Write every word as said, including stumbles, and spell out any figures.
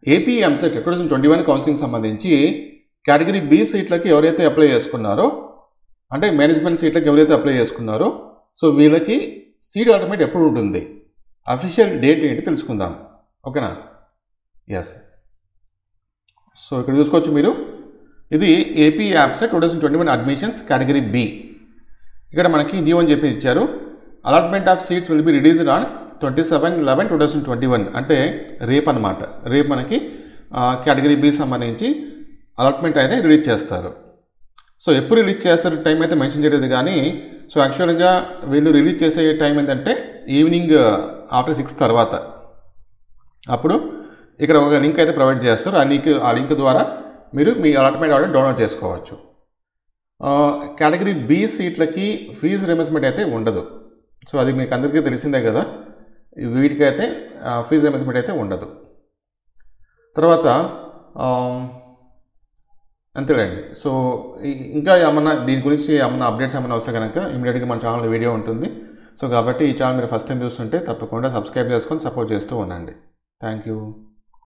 AP EAMCET two thousand twenty one counselling సంబంధించి category B సీట్లకి ఎవరైతే అప్లై చేసుకున్నారో, అంటే మేనేజ్మెంట్ సీట్లకి ఎవరైతే అప్లై చేసుకున్నారో, సో వీళ్ళకి సీట్ అలాట్మెంట్ ఎప్పుడు ఉంటుంది, అఫీషియల్ డేట్ ఏంటి తెలుసుకుందాం. ఓకేనా? ఎస్. సో ఇక్కడ చూసుకోవచ్చు మీరు, ఇది AP EAPCET two thousand twenty one admissions category B. ఇక్కడ మనకి న్యూ అని చెప్పి ఇచ్చారు. Allotment of seats will be released on twenty seven eleven two thousand twenty one అంటే రేపు అనమాట. రేపు మనకి కేటగిరీ బి సంబంధించి అలాట్మెంట్ అయితే రిలీజ్ చేస్తారు. సో ఎప్పుడు రిలీజ్ చేస్తారు టైం అయితే మెన్షన్ చేయలేదు, కానీ సో యాక్చువల్గా వీళ్ళు రిలీజ్ చేసే టైం ఏంటంటే ఈవినింగ్ ఆఫ్టర్ సిక్స్ తర్వాత. అప్పుడు ఇక్కడ ఒక లింక్ అయితే ప్రొవైడ్ చేస్తారు. ఆ లింక్ ఆ లింక్ ద్వారా మీరు మీ అలాట్మెంట్ ఆర్డర్ డౌన్లోడ్ చేసుకోవచ్చు. కేటగిరీ బి సీట్లకి ఫీజు రియంబర్స్మెంట్ అయితే ఉండదు. సో అది మీకు అందరికీ తెలిసిందే కదా, వీటికైతే ఫీజు రియంబర్స్మెంట్ అయితే ఉండదు. తర్వాత అంతేలేండి. సో ఇంకా ఏమన్నా దీని గురించి ఏమన్నా అప్డేట్స్ ఏమైనా వస్తే కనుక ఇమీడియట్గా మన ఛానల్లో వీడియో ఉంటుంది. సో కాబట్టి ఈ ఛానల్ మీరు ఫస్ట్ టైం చూస్తుంటే తప్పకుండా సబ్స్క్రైబ్ చేసుకొని సపోర్ట్ చేస్తూ ఉండండి. Thank you.